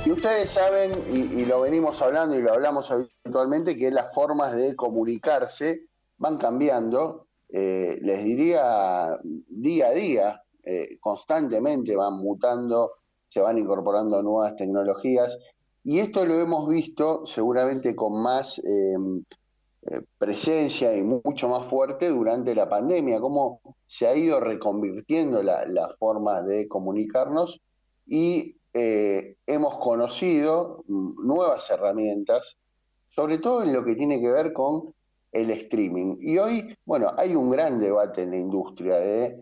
Y ustedes saben, y lo venimos hablando y lo hablamos habitualmente, que las formas de comunicarse van cambiando, les diría día a día, constantemente van mutando, se van incorporando nuevas tecnologías, y esto lo hemos visto seguramente con más presencia y mucho más fuerte durante la pandemia, cómo se ha ido reconvirtiendo las formas de comunicarnos y hemos conocido nuevas herramientas, sobre todo en lo que tiene que ver con el streaming. Y hoy, bueno, hay un gran debate en la industria de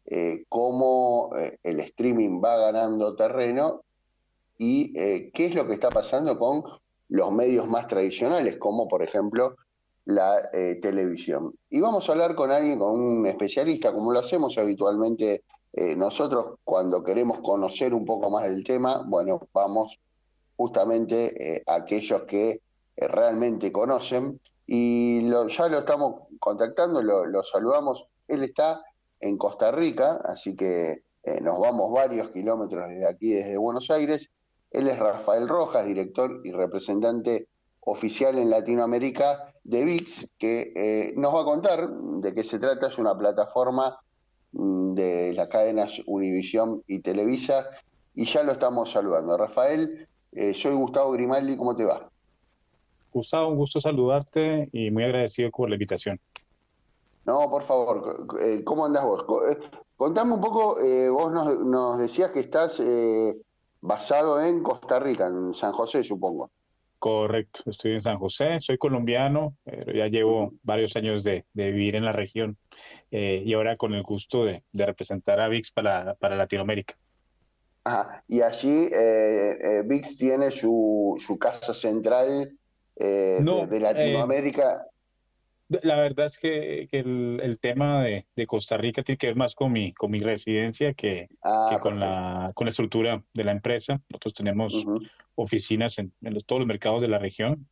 cómo el streaming va ganando terreno y qué es lo que está pasando con los medios más tradicionales, como por ejemplo la televisión. Y vamos a hablar con alguien, con un especialista, como lo hacemos habitualmente nosotros cuando queremos conocer un poco más del tema. Bueno, vamos justamente a aquellos que realmente conocen y ya lo estamos contactando, lo saludamos. Él está en Costa Rica, así que nos vamos varios kilómetros desde aquí, desde Buenos Aires. Él es Rafael Rojas, director y representante oficial en Latinoamérica de VIX, que nos va a contar de qué se trata. Es una plataforma de las cadenas Univisión y Televisa, y ya lo estamos saludando. Rafael, soy Gustavo Grimaldi, ¿cómo te va? Gustavo, un gusto saludarte y muy agradecido por la invitación. No, por favor, ¿cómo andás vos? Contame un poco, vos nos decías que estás basado en Costa Rica, en San José, supongo. Correcto, estoy en San José, soy colombiano, pero ya llevo Ujú. varios años de vivir en la región y ahora con el gusto de representar a VIX para Latinoamérica. Ajá. Y allí VIX tiene su casa central No, de Latinoamérica. la verdad es que el tema de Costa Rica tiene que ver más con mi residencia que Ah, perfecto. con la estructura de la empresa. Nosotros tenemos Ujú. oficinas en todos los mercados de la región.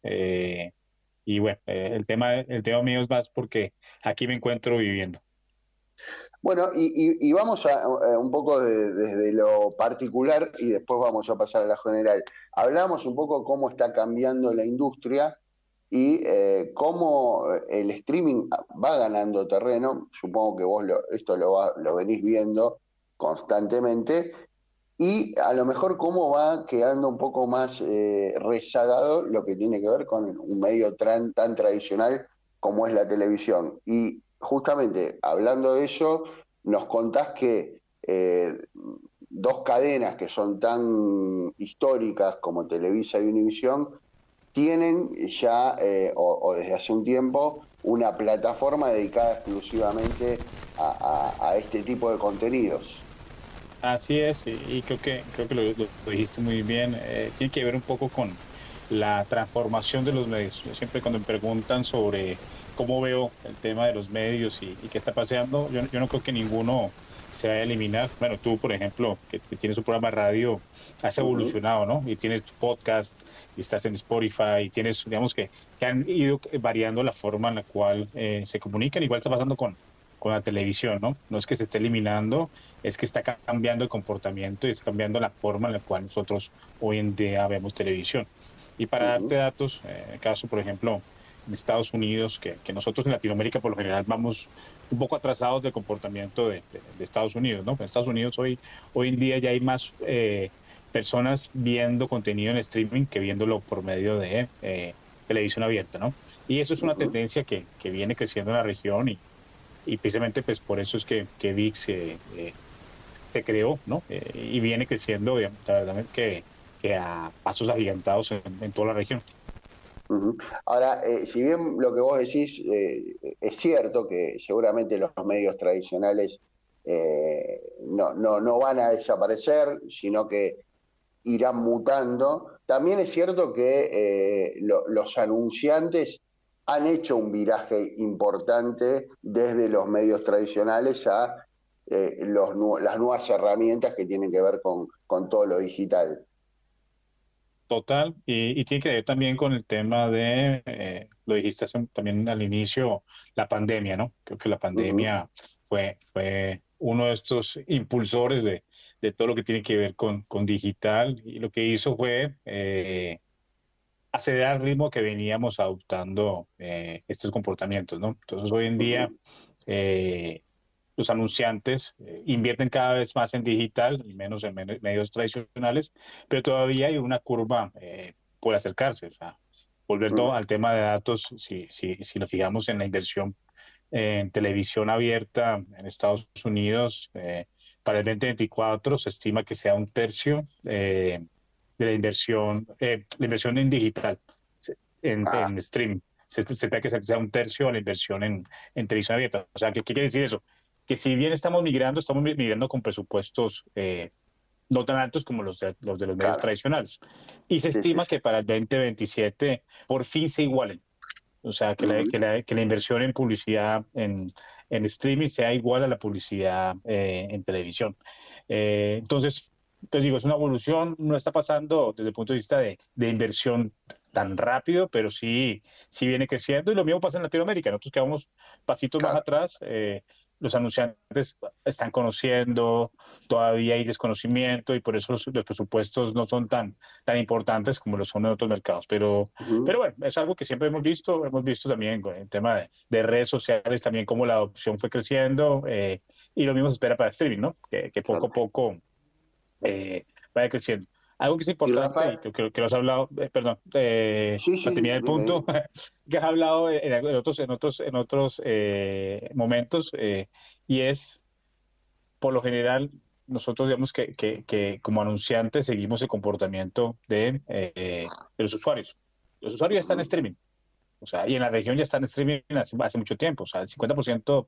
Y bueno, el tema mío es más porque aquí me encuentro viviendo. Bueno, y vamos a un poco desde lo particular y después vamos a pasar a la general. Hablamos un poco cómo está cambiando la industria y cómo el streaming va ganando terreno. Supongo que vos esto lo venís viendo constantemente y a lo mejor cómo va quedando un poco más rezagado lo que tiene que ver con un medio tan tradicional como es la televisión. Y justamente hablando de eso, nos contás que dos cadenas que son tan históricas como Televisa y Univisión tienen ya, o desde hace un tiempo, una plataforma dedicada exclusivamente a este tipo de contenidos. Así es, y creo que lo dijiste muy bien. Tiene que ver un poco con la transformación de los medios. Yo siempre cuando me preguntan sobre cómo veo el tema de los medios y qué está pasando, yo no creo que ninguno se vaya a eliminar. Bueno, tú, por ejemplo, que tienes un programa de radio, has Ujú. evolucionado, ¿no? Y tienes tu podcast, y estás en Spotify, y tienes, digamos que han ido variando la forma en la cual se comunican. Igual está pasando con la televisión, ¿no? No es que se esté eliminando, es que está cambiando el comportamiento y está cambiando la forma en la cual nosotros hoy en día vemos televisión. Y para darte Ujú. datos, en el caso, por ejemplo, en Estados Unidos, que nosotros en Latinoamérica por lo general vamos un poco atrasados del comportamiento de Estados Unidos, ¿no? En Estados Unidos hoy en día ya hay más personas viendo contenido en streaming que viéndolo por medio de televisión abierta, ¿no? Y eso es una Ujú. tendencia que viene creciendo en la región y precisamente pues por eso es que VIX se creó, ¿no? Y viene creciendo, digamos, la verdad que a pasos agigantados en toda la región. Ujú. Ahora, si bien lo que vos decís es cierto que seguramente los medios tradicionales no van a desaparecer, sino que irán mutando, también es cierto que los anunciantes han hecho un viraje importante desde los medios tradicionales a las nuevas herramientas que tienen que ver con todo lo digital. Total, y tiene que ver también con el tema lo dijiste también al inicio, la pandemia, ¿no? Creo que la Ujú. pandemia fue uno de estos impulsores de todo lo que tiene que ver con digital, y lo que hizo fue acelerar el ritmo que veníamos adoptando estos comportamientos, ¿no? Entonces hoy en día los anunciantes invierten cada vez más en digital y menos en medios tradicionales, pero todavía hay una curva por acercarse. O sea, volviendo Mm, al tema de datos, si nos fijamos en la inversión en televisión abierta en Estados Unidos, para el 2024 se estima que sea un tercio de la inversión en digital, ah, en streaming. Se espera que sea un tercio de la inversión en televisión abierta. O sea, ¿qué quiere decir eso? Que si bien estamos migrando con presupuestos no tan altos como los de los medios claro, tradicionales. Y se sí, sí, estima sí. que para el 2027 por fin se igualen. O sea, Ujú. que la inversión en publicidad en streaming sea igual a la publicidad en televisión. Entonces, pues digo, es una evolución, no está pasando desde el punto de vista de inversión tan rápido, pero sí viene creciendo y lo mismo pasa en Latinoamérica. Nosotros quedamos pasitos más Claro. atrás. Los anunciantes están conociendo, todavía hay desconocimiento y por eso los presupuestos no son tan importantes como lo son en otros mercados. Pero Ujú. bueno, es algo que siempre hemos visto también en el tema de redes sociales, también cómo la adopción fue creciendo y lo mismo se espera para streaming, ¿no? Que poco Claro. a poco vaya creciendo. Algo que es Y importante, y Rafael, que lo has hablado, perdón, sí, para sí, terminar el dime, punto, dime. que has hablado en otros momentos, y es, por lo general, nosotros digamos que como anunciantes seguimos el comportamiento de los usuarios. Los usuarios ya están en Ujú. streaming. O sea, y en la región ya están en streaming hace mucho tiempo. O sea, el 50%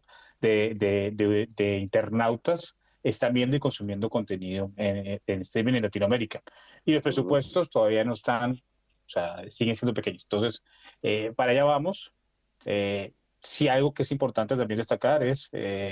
de internautas están viendo y consumiendo contenido en streaming en Latinoamérica. Y los Ujú. presupuestos todavía no están, o sea, siguen siendo pequeños. Entonces, para allá vamos. Sí, algo que es importante también destacar es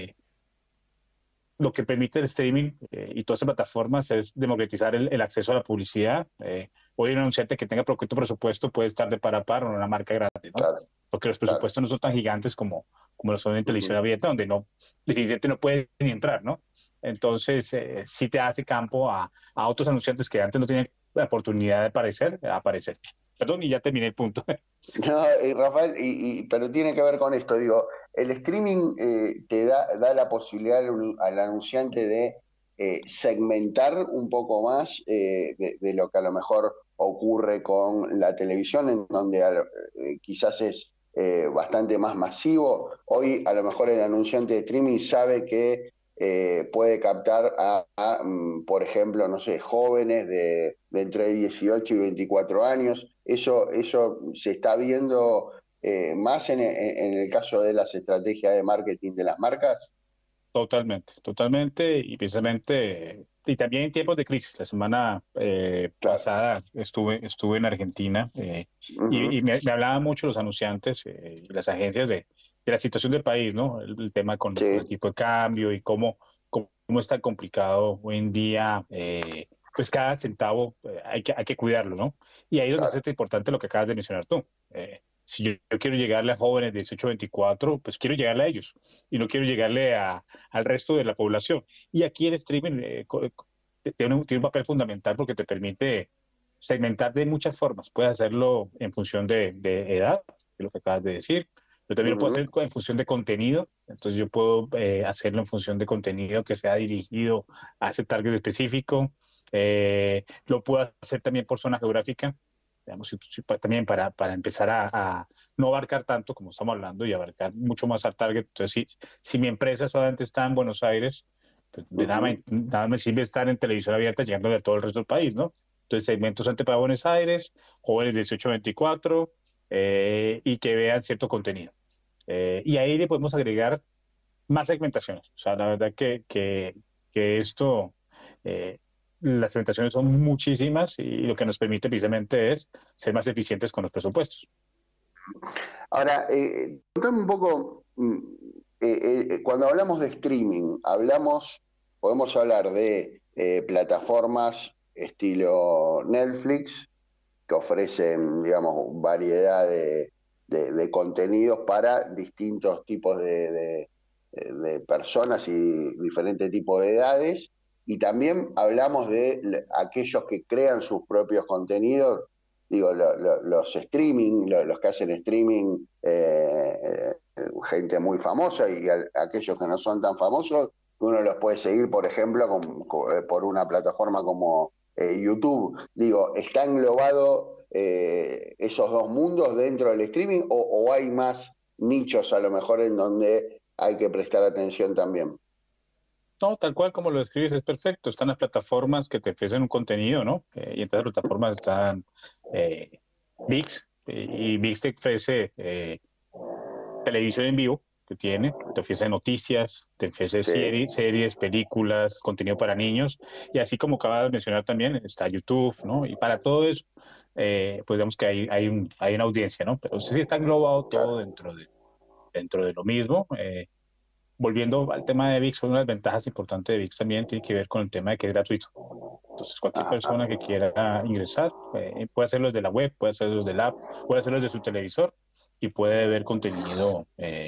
lo que permite el streaming y todas estas plataformas es democratizar el acceso a la publicidad. Hoy un anunciante que tenga poquito presupuesto puede estar de par a par en una marca grande, ¿no? Claro, Porque los claro. presupuestos no son tan gigantes como lo son en televisión Ujú. abierta, donde no, definitivamente no puede ni entrar, ¿no? Entonces, sí te hace campo a otros anunciantes que antes no tenían la oportunidad de aparecer, a aparecer. Perdón, y ya terminé el punto. No, Rafael, pero tiene que ver con esto, digo, el streaming te da la posibilidad al anunciante de segmentar un poco más de lo que a lo mejor ocurre con la televisión, en donde quizás es bastante más masivo. Hoy a lo mejor el anunciante de streaming sabe que puede captar por ejemplo, no sé, jóvenes de entre 18 y 24 años. Eso se está viendo más en el caso de las estrategias de marketing de las marcas. Totalmente, totalmente, y precisamente, y también en tiempos de crisis. La semana Claro. pasada estuve en Argentina y Ujú. me hablaban mucho los anunciantes y las agencias de la situación del país, ¿no? El tema con el Sí, tipo de cambio y cómo es tan complicado hoy en día, pues cada centavo hay que cuidarlo, ¿no? Y ahí es donde claro. es importante lo que acabas de mencionar tú. Si yo quiero llegarle a jóvenes de 18 a 24, pues quiero llegarle a ellos y no quiero llegarle al resto de la población. Y aquí el streaming tiene un papel fundamental porque te permite segmentar de muchas formas. Puedes hacerlo en función de edad, que es lo que acabas de decir, pero también lo puedo Ujú. hacer en función de contenido. Entonces yo puedo hacerlo en función de contenido que sea dirigido a ese target específico. Lo puedo hacer también por zona geográfica, digamos, también para empezar a no abarcar tanto como estamos hablando y abarcar mucho más al target. Entonces, si mi empresa solamente está en Buenos Aires, pues Ujú. nada me sirve estar en televisión abierta llegando a todo el resto del país, ¿no? Entonces, segmentos antes para Buenos Aires, jóvenes 18 a 24, y que vean cierto contenido. Y ahí le podemos agregar más segmentaciones. O sea, la verdad que esto, eh, las segmentaciones son muchísimas y lo que nos permite precisamente es ser más eficientes con los presupuestos. Ahora, contame un poco, cuando hablamos de streaming, podemos hablar de plataformas estilo Netflix, que ofrecen, digamos, variedad de contenidos para distintos tipos de personas y diferentes tipos de edades, y también hablamos de aquellos que crean sus propios contenidos, digo, los streaming, los que hacen streaming, gente muy famosa y aquellos que no son tan famosos, uno los puede seguir, por ejemplo, por una plataforma como YouTube. Digo, ¿está englobado esos dos mundos dentro del streaming o hay más nichos a lo mejor en donde hay que prestar atención también? No, tal cual como lo describes, es perfecto. Están las plataformas que te ofrecen un contenido, ¿no? Y entre las plataformas están VIX, y VIX te ofrece televisión en vivo, que tiene, te ofrece noticias, te ofrece Sí, series, películas, contenido para niños, y así como acabas de mencionar también, está YouTube, ¿no? Y para todo eso, pues digamos que hay una audiencia, ¿no? Pero sí está englobado todo claro. dentro de lo mismo. Volviendo al tema de VIX, una de las ventajas importantes de VIX también tiene que ver con el tema de que es gratuito. Entonces, cualquier Ajá. persona que quiera ingresar puede hacerlo desde la web, puede hacerlo desde la app, puede hacerlo desde su televisor y puede ver contenido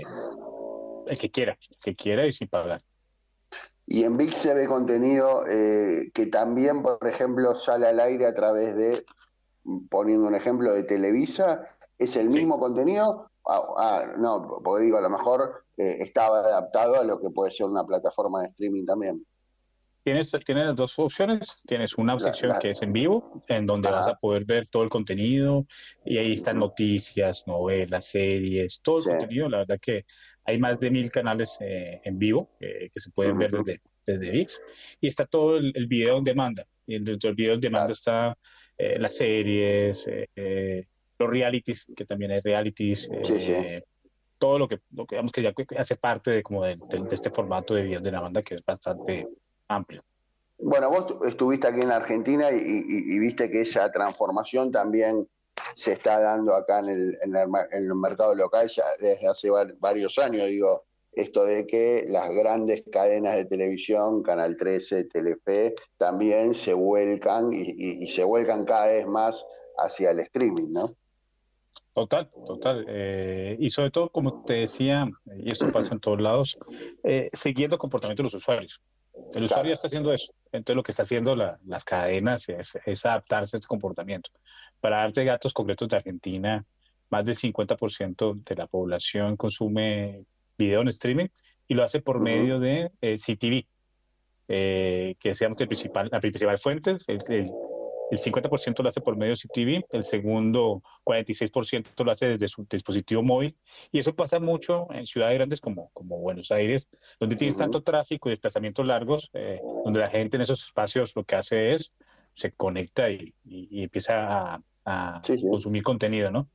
el que quiera y sin pagar. Y en VIX se ve contenido que también, por ejemplo, sale al aire a través de, poniendo un ejemplo, de Televisa. ¿Es el Sí, mismo contenido? No, porque digo, a lo mejor estaba adaptado a lo que puede ser una plataforma de streaming también. tienes las dos opciones. Tienes una La, sección la, que es en vivo, en donde vas a ajá, poder ver todo el contenido y ahí están uh-huh, noticias, novelas, series, todo el sí, contenido. La verdad que hay más de 1000 canales en vivo que se pueden ver uh-huh, desde VIX y está todo el video en demanda. Y dentro del video en demanda claro, está las series, los realities, que también hay realities, sí, sí. todo lo que digamos que ya hace parte de, como de este formato de videos de demanda que es bastante amplio. Bueno, vos estuviste aquí en Argentina y viste que esa transformación también se está dando acá en el mercado local ya desde hace varios años, digo, esto de que las grandes cadenas de televisión, Canal 13, Telefe, también se vuelcan y se vuelcan cada vez más hacia el streaming, ¿no? Total, total. Y sobre todo, como te decía, y esto pasa en todos lados, siguiendo el comportamiento de los usuarios. El usuario ya Claro. está haciendo eso. Entonces, lo que está haciendo las cadenas es adaptarse a este comportamiento. Para darte datos concretos de Argentina, más del 50% de la población consume video en streaming y lo hace por Uh-huh, medio de CTV, que es digamos, la principal fuente. El 50% lo hace por medio de CTV, el segundo 46% lo hace desde su dispositivo móvil. Y eso pasa mucho en ciudades grandes como Buenos Aires, donde tienes uh-huh, tanto tráfico y desplazamientos largos, donde la gente en esos espacios lo que hace es se conecta y empieza a sí, sí. consumir contenido, ¿no?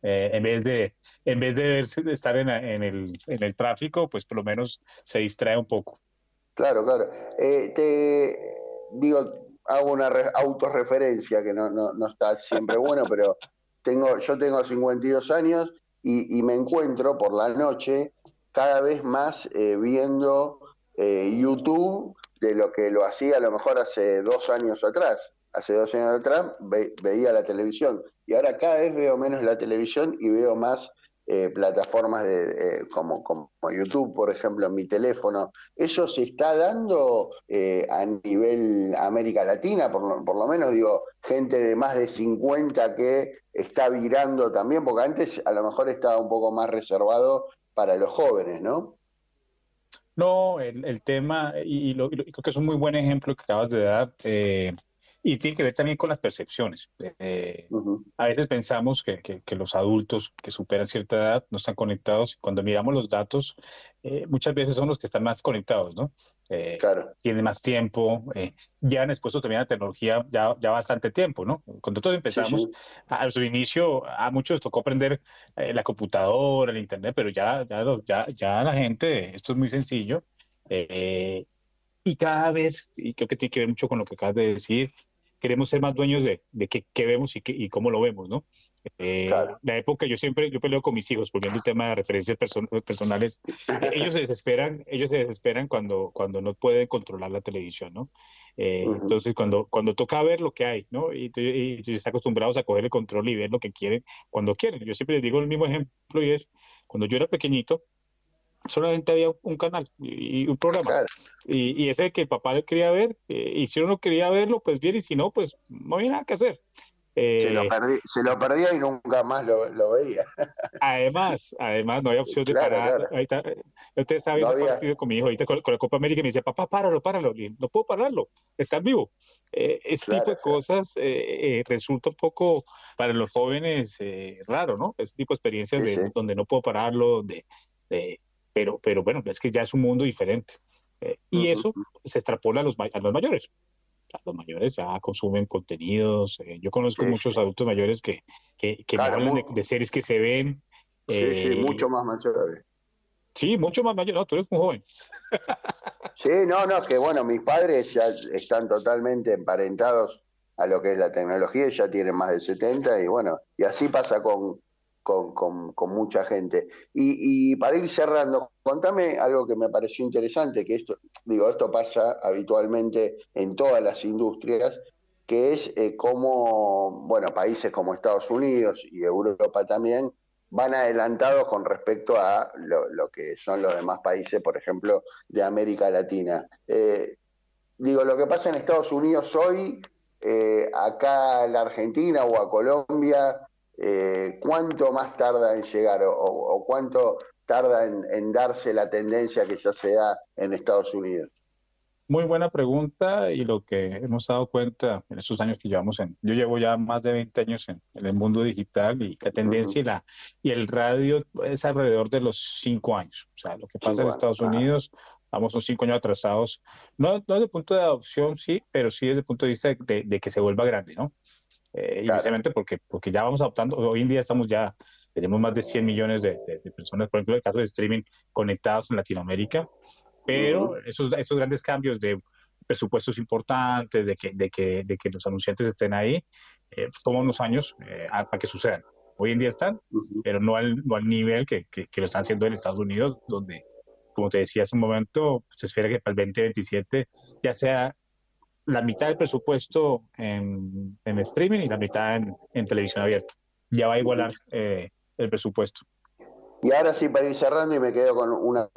En vez de estar en el tráfico, pues por lo menos se distrae un poco. Claro, claro. Te digo, hago una autorreferencia que no está siempre bueno, pero yo tengo 52 años y me encuentro por la noche cada vez más viendo YouTube de lo que lo hacía a lo mejor hace 2 años atrás. Hace 2 años atrás veía la televisión y ahora cada vez veo menos la televisión y veo más plataformas como YouTube, por ejemplo, en mi teléfono. ¿Eso se está dando a nivel América Latina? Por lo menos, digo, gente de más de 50 que está virando también, porque antes a lo mejor estaba un poco más reservado para los jóvenes, ¿no? No, el tema, y creo que es un muy buen ejemplo que acabas de dar, y tiene que ver también con las percepciones. Uh-huh, A veces pensamos que los adultos que superan cierta edad no están conectados, y cuando miramos los datos, muchas veces son los que están más conectados, ¿no? claro. Tienen más tiempo, ya han expuesto también a la tecnología ya bastante tiempo, ¿no? Cuando nosotros Sí, empezamos, sí. a su inicio, a muchos les tocó aprender la computadora, el internet, pero ya la gente, esto es muy sencillo. eh, y cada vez, y creo que tiene que ver mucho con lo que acabas de decir, queremos ser más dueños de qué vemos y cómo lo vemos, ¿no? Claro. La época, yo peleo con mis hijos, volviendo al tema de referencias personales, ellos se desesperan cuando no pueden controlar la televisión, ¿no? Uh-huh, Entonces, cuando toca ver lo que hay, ¿no? Y están acostumbrados a coger el control y ver lo que quieren cuando quieren. Yo siempre les digo el mismo ejemplo y es, cuando yo era pequeñito, solamente había un canal y un programa. Claro. Y ese que el papá le quería ver, y si uno quería verlo, pues bien, y si no, pues no había nada que hacer. Eh, Se lo perdía y nunca más lo veía. además, no hay opción de Claro, parar. claro. Ahorita, usted estaba No viendo un había, partido con mi hijo, ahorita con la Copa América, y me dice, papá, páralo, páralo. Y no puedo pararlo, está en vivo. Ese tipo claro, de claro. cosas resulta un poco para los jóvenes raro, ¿no? Ese tipo de experiencias Sí, sí. donde no puedo pararlo, eh, pero bueno, es que ya es un mundo diferente. Y Ujú. eso se extrapola a los mayores. Los mayores ya consumen contenidos. Yo conozco Sí, muchos sí. adultos mayores que me Claro, hablan de series que se ven. sí, sí, eh, mucho más mayores. sí, mucho más mayores. No, tú eres muy joven. Sí, no, no, es que bueno, mis padres ya están totalmente emparentados a lo que es la tecnología y ya tienen más de 70 y bueno, y así pasa con mucha gente. Y para ir cerrando, contame algo que me pareció interesante, que esto pasa habitualmente en todas las industrias, que es cómo, bueno, países como Estados Unidos y Europa también van adelantados con respecto a lo que son los demás países, por ejemplo, de América Latina. Digo, lo que pasa en Estados Unidos hoy, acá en la Argentina o a Colombia, ¿cuánto más tarda en llegar o cuánto tarda en darse la tendencia que ya se da en Estados Unidos? Muy buena pregunta y lo que hemos dado cuenta en estos años que yo llevo ya más de 20 años en el mundo digital y la Uh -huh. tendencia y el radio es alrededor de los 5 años. O sea, lo que pasa en 5 años. Estados Ajá. Unidos, vamos unos 5 años atrasados, no desde el punto de adopción, sí, pero sí desde el punto de vista de que se vuelva grande, ¿no? Y Claro. precisamente porque ya vamos adoptando, hoy en día tenemos más de 100 millones de personas, por ejemplo, en el caso de streaming, conectados en Latinoamérica, Uh pero -huh. esos grandes cambios de presupuestos importantes, de que los anunciantes estén ahí, toma unos años para que sucedan. Hoy en día están, Uh -huh. pero no al nivel que lo están haciendo en Estados Unidos, donde, como te decía hace un momento, se espera que para el 2027 ya sea la mitad del presupuesto en streaming y la mitad en televisión abierta. Ya va a Uh -huh. igualar el presupuesto. Y ahora sí, para ir cerrando, y me quedo con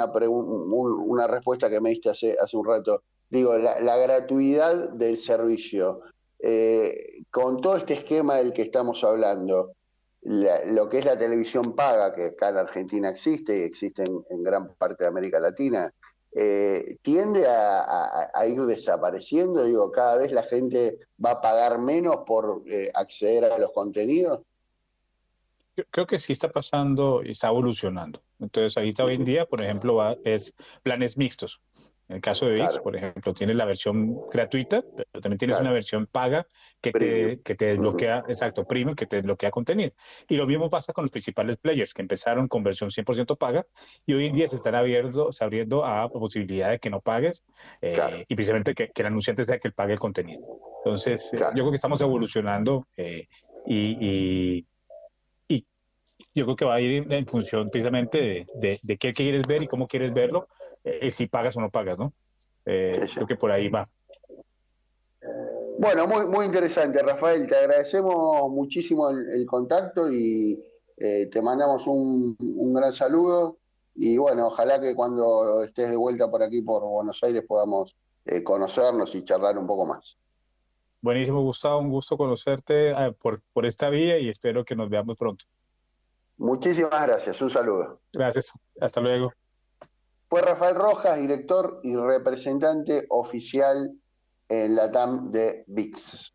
una respuesta que me diste hace un rato. Digo, la gratuidad del servicio. Con todo este esquema del que estamos hablando, lo que es la televisión paga, que acá en Argentina existe y existe en gran parte de América Latina, tiende a ir desapareciendo. Digo, cada vez la gente va a pagar menos por acceder a los contenidos. Creo que sí está pasando y está evolucionando. Entonces, ahorita hoy en día, por ejemplo, es planes mixtos. En el caso de VIX, Claro, por ejemplo, tienes la versión gratuita, pero también tienes una claro, versión paga que premium. te desbloquea, exacto, premium, que te desbloquea contenido. Y lo mismo pasa con los principales players que empezaron con versión 100% paga y hoy en día se abriendo a la posibilidad de que no pagues Claro, y precisamente que el anunciante sea que pague el contenido. Entonces, yo claro. creo que estamos evolucionando y y yo creo que va a ir en función precisamente de qué quieres ver y cómo quieres verlo, si pagas o no pagas, ¿no? Sí, sí. Creo que por ahí va. Bueno, muy, muy interesante, Rafael. Te agradecemos muchísimo el contacto y te mandamos un gran saludo. Y bueno, ojalá que cuando estés de vuelta por aquí, por Buenos Aires, podamos conocernos y charlar un poco más. Buenísimo, Gustavo, un gusto conocerte por esta vía y espero que nos veamos pronto. Muchísimas gracias. Un saludo. Gracias, hasta luego. Fue Rafael Rojas, director y representante oficial en la TAM de VIX.